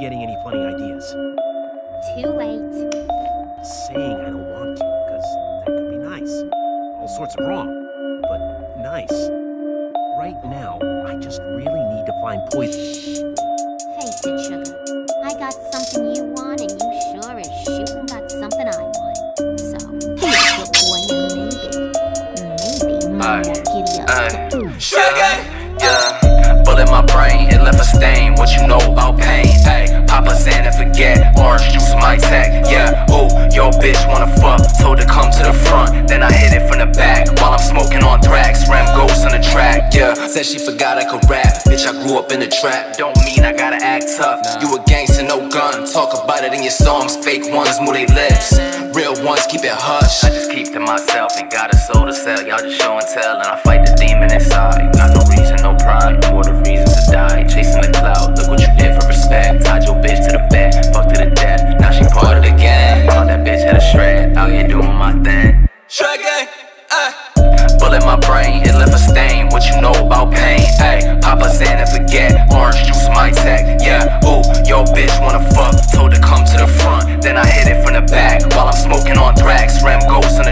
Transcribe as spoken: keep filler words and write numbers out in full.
getting any funny ideas? Too late. Saying I don't want to, because that could be nice. All sorts of wrong, but nice. Right now, I just really need to find poison. Face it, sugar. I got something you want, and you sure as shootin' got something I want. So, here's your boy, and maybe, maybe Mom will giddy up. Sugar, yeah. Bullet my brain, it left a stain. What you know about pain? Ay, Papa Zan and forget. Orange juice, my tech. Yeah, ooh, your bitch wanna fuck. Told her come to the front, then I hit it from the back while I'm smoking on Thrax. Ram ghost on the track. Yeah, said she forgot I could rap. Bitch, I grew up in the trap. Don't mean I gotta act tough. You a gangster, no gun. Talk about it in your songs. Fake ones move they lips. Real ones keep it hush. I just keep to myself and got a soul to sell. Y'all just show and tell, and I fight the demon inside. Got no reason, no pride, more the reasons to die. Chasing the cloud, look what you did for respect. Tied your bitch to the bed, fucked to the death. Now she part of the gang. Called that bitch at a shred. Out here doing my thing. Shred gang, ay. Bullet my brain, it left a stain. What you know about pain? Ay, Papa Zan and forget. Orange juice, my tech. Yeah, ooh, your bitch wanna fuck. Told her come to the front, then I hit it from the back while I'm smoking on Thrax. Ram ghost on the